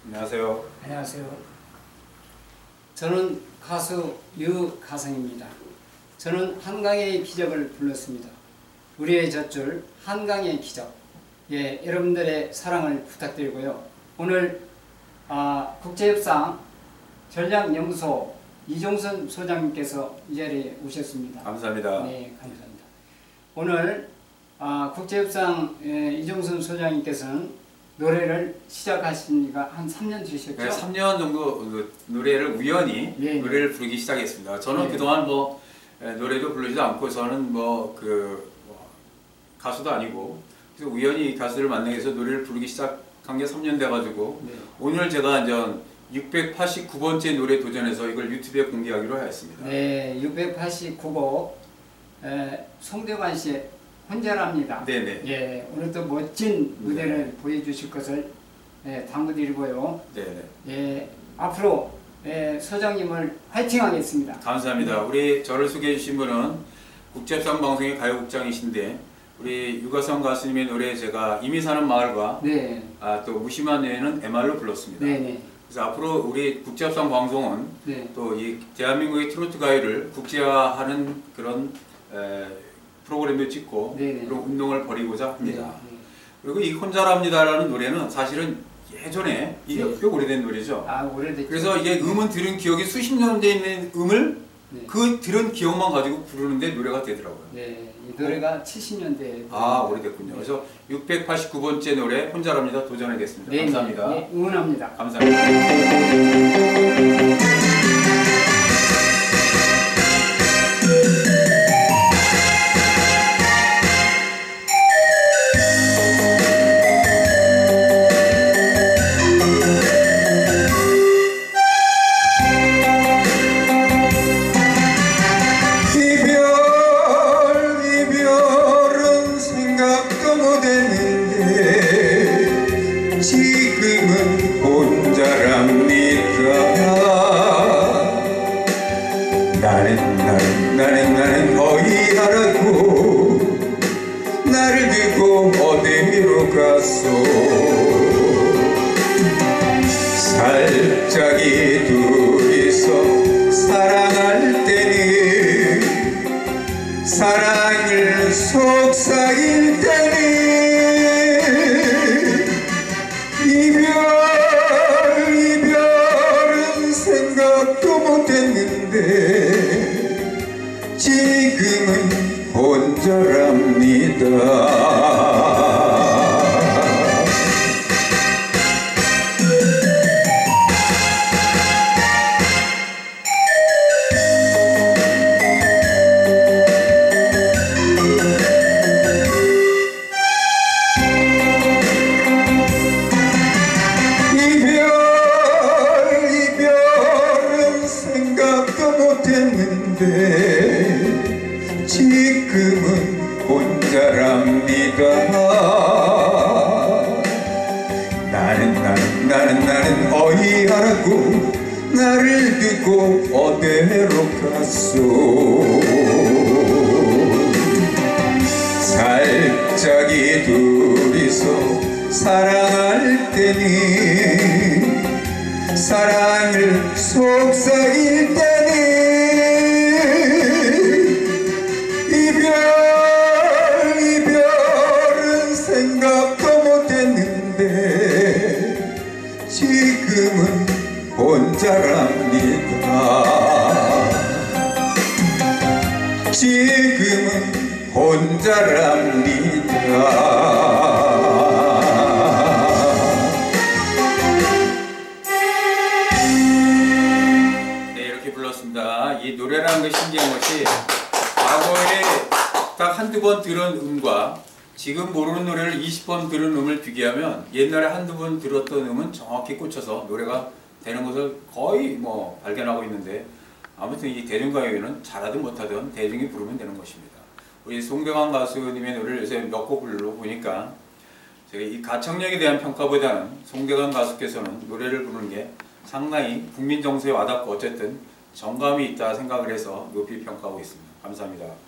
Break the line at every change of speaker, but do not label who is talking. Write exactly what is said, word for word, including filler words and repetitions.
안녕하세요.
안녕하세요. 저는 가수 유가성입니다. 저는 한강의 기적을 불렀습니다. 우리의 젖줄 한강의 기적. 예, 여러분들의 사랑을 부탁드리고요. 오늘 아, 국제협상 전략연구소 이종선 소장님께서 이 자리에 오셨습니다.
감사합니다.
네, 감사합니다. 오늘 아, 국제협상 예, 이종선 소장님께서는 노래를 시작하신 지가 한 삼 년 되셨죠?
네, 삼 년 정도 그 노래를 우연히
네,
노래를 부르기 시작했습니다. 저는
네.
그동안 뭐 에, 노래도 부르지도 않고 저는 뭐그 뭐, 가수도 아니고 그래서 우연히 가수를 만나게 해서 노래를 부르기 시작한 게 삼 년 돼가지고 네. 오늘 제가 이제 육백팔십구 번째 노래 도전해서 이걸 유튜브에 공개하기로 하였습니다.
네, 육백팔십구 곡 에, 송대관 씨의 혼자랍니다.
네네.
예, 오늘도 멋진 무대를
네.
보여주실 것을 예, 당부드리고요.
네네.
예, 앞으로 예, 소장님을 화이팅하겠습니다.
감사합니다.
네.
우리 저를 소개해 주신 분은 국제협상 방송의 가요국장이신데 우리 유가성 가수님의 노래 제가 이미 사는 마을과
네.
아, 또 무심한 뇌는 엠알로 불렀습니다.
네네.
그래서 앞으로 우리 국제협상 방송은
네.
또 이 대한민국의 트로트 가요를 국제화하는 그런 에, 프로그램도 찍고
네네.
그런 운동을 벌이고자 합니다.
네.
그리고 이 혼자랍니다라는 노래는 사실은 예전에 이게
네.
꽤 오래된 노래죠.
아, 오래됐죠.
그래서 이게 음은 들은 기억이 수십 년 돼 있는 음을
네.
그 들은 기억만 가지고 부르는데 노래가 되더라고요.
네, 이 노래가 칠십 년대에
아, 오래됐군요. 그래서 육백팔십구 번째 노래 혼자랍니다 도전하겠습니다.
네,
감사합니다.
네, 응원합니다.
감사합니다.
지금은 혼자랍니다. 나는 나는 나는 나는 어이하라고 나를 두고 어디로 갔소. 살짝이 둘이서 사랑할 때는 사랑을 속삭일 때는 이별 이별은 생각도 못했는데 지금은 혼자랍니다. 지금은 혼자랍니다. 나는 나는 나는 나는 어이하라고 나를 두고 어디로 갔소. 살짝이 둘이서 사랑할 때는 사랑을 속삭일 때는 이별 이별은 생각도 못했는데 지금은 혼자랍니다. 지금은 혼자랍니다.
이 노래라는 게 신기한 것이 과거에 딱 한두 번 들은 음과 지금 모르는 노래를 이십 번 들은 음을 비교하면 옛날에 한두 번 들었던 음은 정확히 꽂혀서 노래가 되는 것을 거의 뭐 발견하고 있는데 아무튼 이 대중가요는 잘하든 못하든 대중이 부르면 되는 것입니다. 우리 송대관 가수님의 노래를 요새 몇 곡 불러보니까 제가 이 가창력에 대한 평가보다는 송대관 가수께서는 노래를 부르는 게 상당히 국민 정서에 와닿고 어쨌든 정감이 있다 생각을 해서 높이 평가하고 있습니다. 감사합니다.